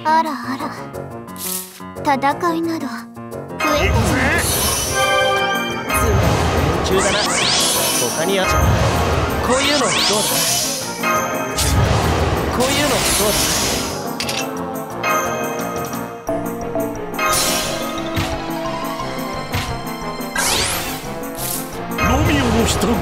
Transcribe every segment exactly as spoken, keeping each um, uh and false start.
あらあら、戦いなど増えてる。 連中だな。他にあっちゃう。こういうのどうだ。こういうのどうだ。ロミオの人。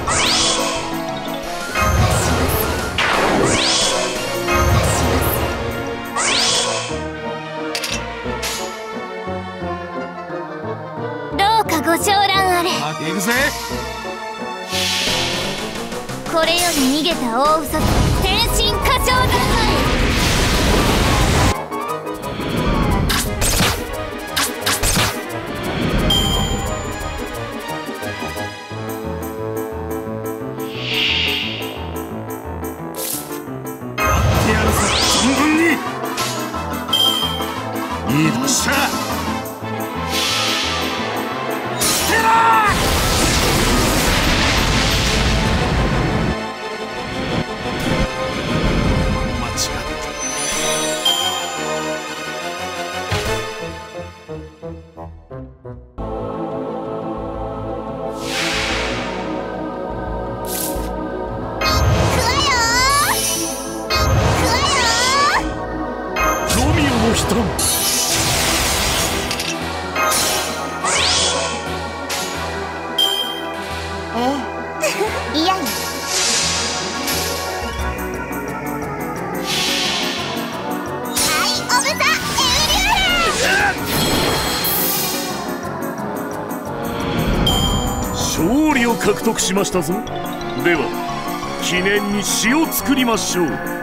ご承覧あれ。 行くぜ。 これより逃げた大嘘天心歌唱だ。 やってやるさ、存分に。いいっしゃ。勝利を獲得しましたぞ。では記念に詩を作りましょう。